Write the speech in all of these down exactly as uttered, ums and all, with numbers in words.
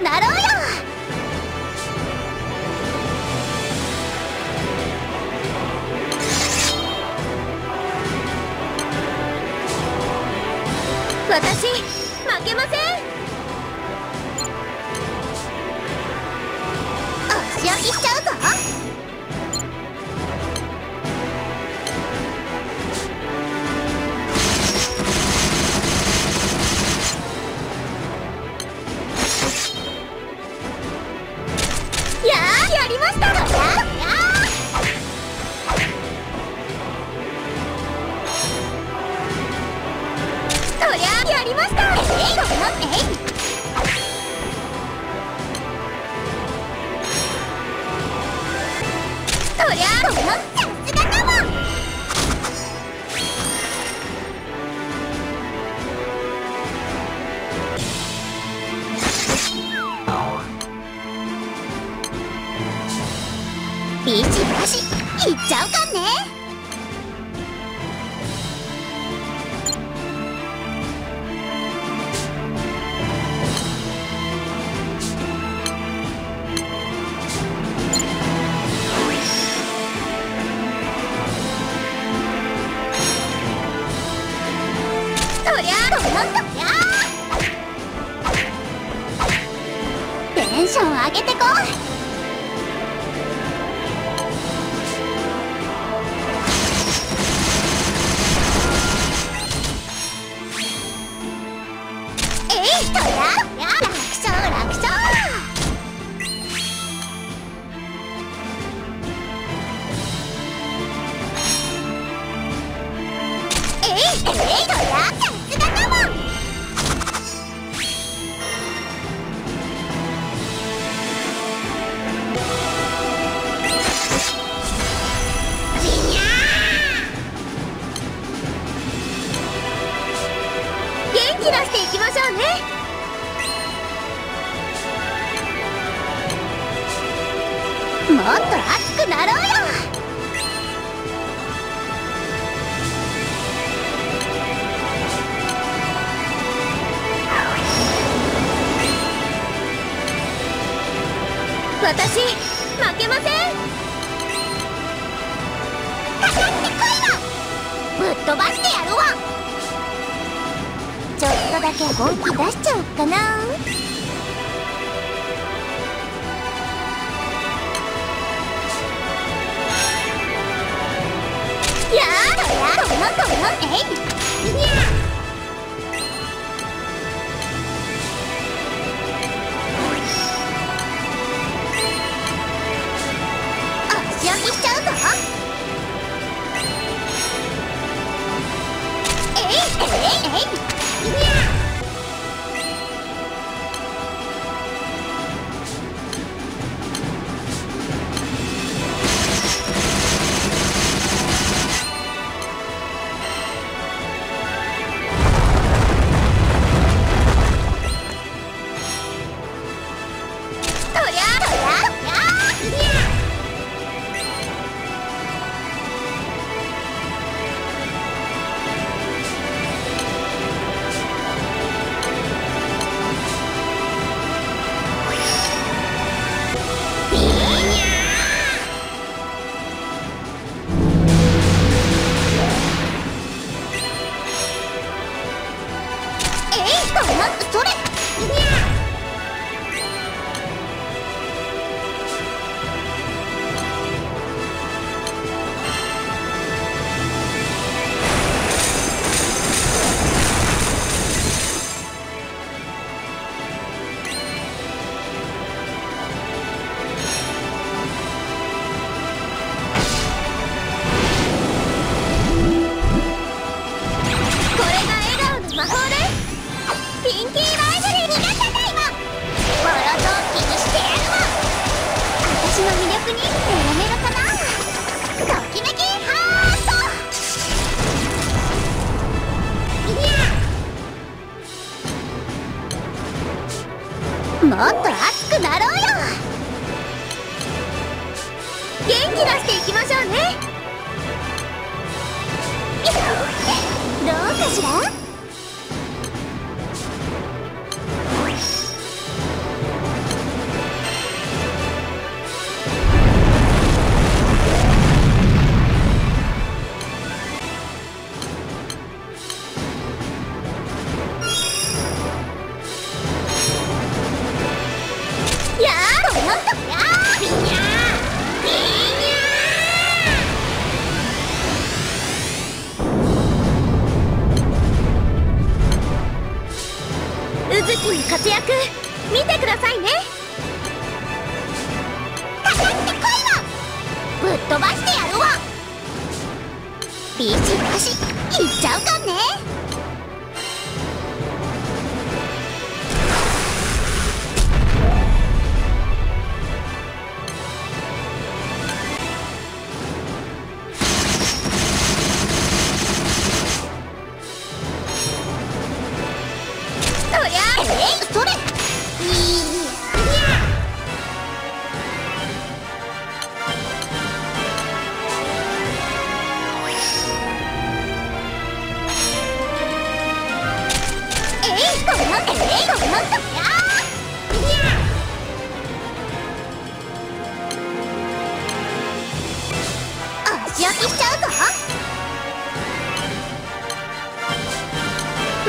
くなろうよ。私負けません。押し置きしちゃうぞ。やーやりました。やーそりゃやりました。えいと思ってえい。そりゃと思っさすがだもん。ビシバシいっちゃうかんね。そりゃと思っとりゃテンション上げてこい。そりゃ楽勝楽勝。えいえいそりゃさすがだもん。元気出していきましょうね。もっと熱くなろうよ。私負けません。かかってこいよ。ぶっ飛ばしてやるわ。ちょっとだけ本気出しちゃおっかな。やーだやーともともえいにゃ押し置きしちゃうぞ。えいえいえいにゃそれにゃこれが笑顔の魔法です。ピンキーライブリーになっただいま。ボロ雑巾にしてやるわ。私の魅力にメロメロかな。ときめきハート。いやもっと熱くなろうよ。元気出していきましょうね。どうかしら。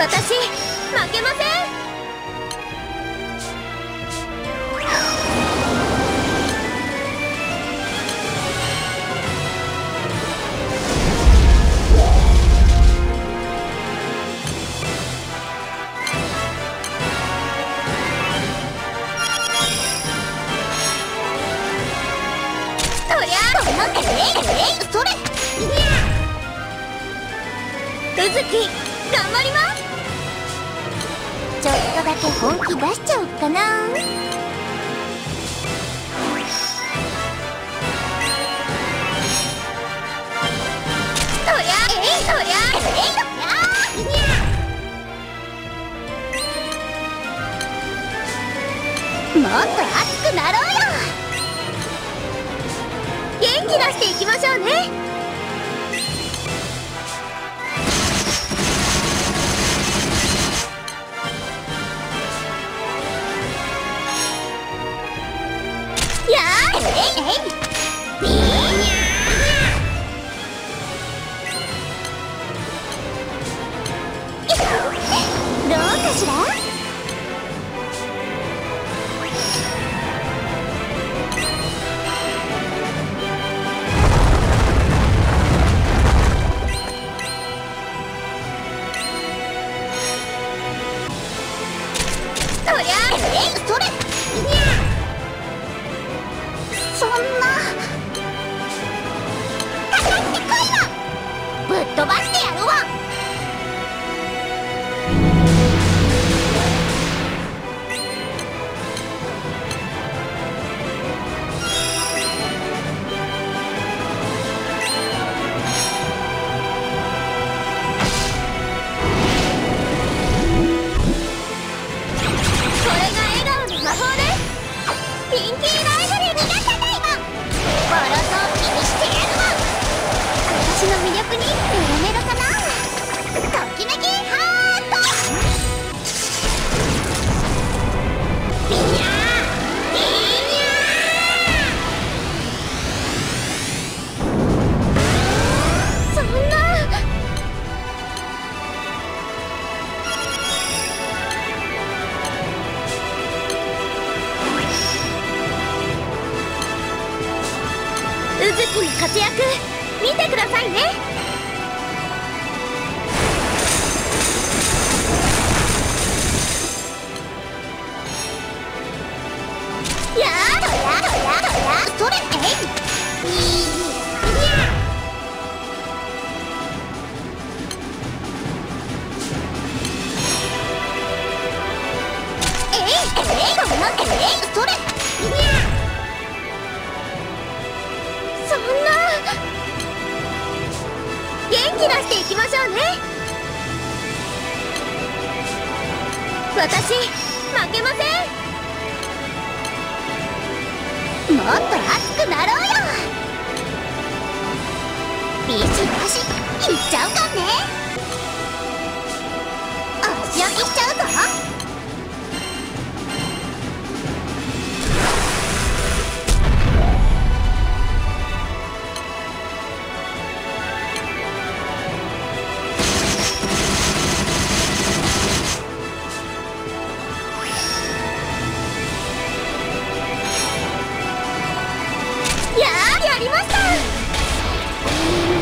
私負けません。そりゃあそれうずき頑張ります。ちょっとだけ本気出しちゃおっかな。そりゃえいそりゃえいやもっと熱くなろうよ。元気出していきましょうね。やーえいえいビーニャーどうかしら。そりゃえいそれそんなかかってこいわ。ぶっ飛ばしてやるわ。これが笑顔の魔法です。ピンキーライブリー逃がさないわ。ボロゾー気にしてやるわ。私の魅力にメロメロかな。ときめきハートビニャービニャーそんなうずきの活躍見てくださいね。やーどやどやどやそれえいいにゃえいえいそんなえいそれにゃそんな元気出していきましょうね。私負けません。もっと熱くなろうよ。ビシバシいっちゃうかね。足焼きしちゃうぞ。やーやりました。